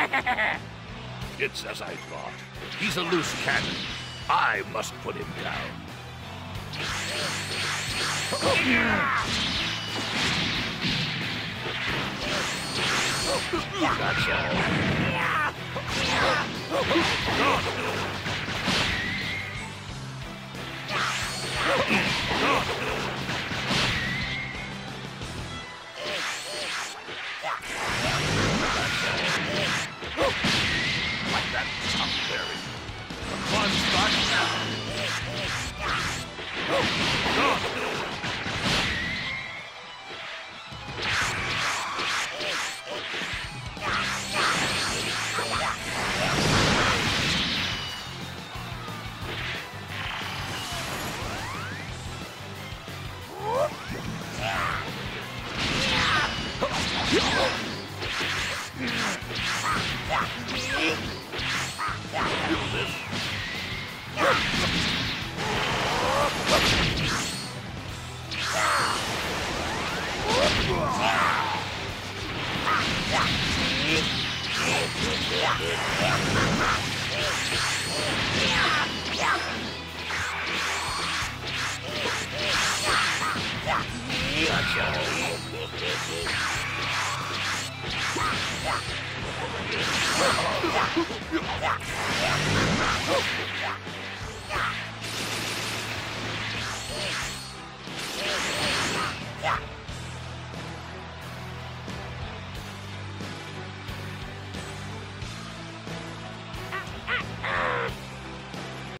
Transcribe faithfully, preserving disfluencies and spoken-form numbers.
It's as I thought. He's a loose cannon. I must put him down. That's all. Like that tough berry. The fun starts now. That's all.